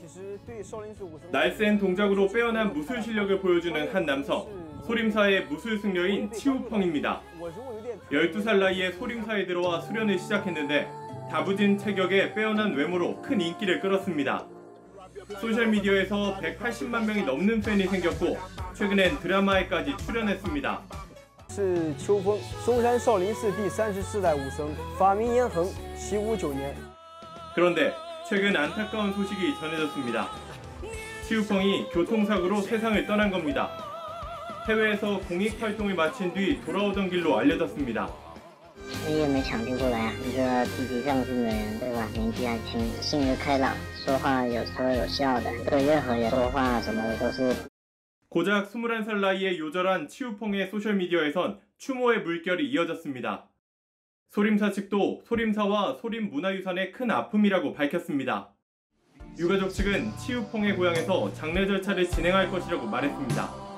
날쌘 동작으로 빼어난 무술 실력을 보여주는 한 남성, 소림사의 무술 승려인 치우펑입니다. 12살 나이에 소림사에 들어와 수련을 시작했는데 다부진 체격에 빼어난 외모로 큰 인기를 끌었습니다. 소셜미디어에서 180만 명이 넘는 팬이 생겼고 최근엔 드라마에까지 출연했습니다. 是秋风，嵩山少林寺第34代武僧，法名延恒，习武9年。 그런데 최근 안타까운 소식이 전해졌습니다. 치우펑이 교통사고로 세상을 떠난 겁니다. 해외에서 공익 활동을 마친 뒤 돌아오던 길로 알려졌습니다. 也没抢救过来啊，一个积极上进的人，对吧？年纪还轻，性格开朗，说话有说有笑的，对任何人说话什么的都是。 고작 21살 나이에 요절한 치우펑의 소셜미디어에선 추모의 물결이 이어졌습니다. 소림사 측도 소림사와 소림 문화유산의 큰 아픔이라고 밝혔습니다. 유가족 측은 치우펑의 고향에서 장례 절차를 진행할 것이라고 말했습니다.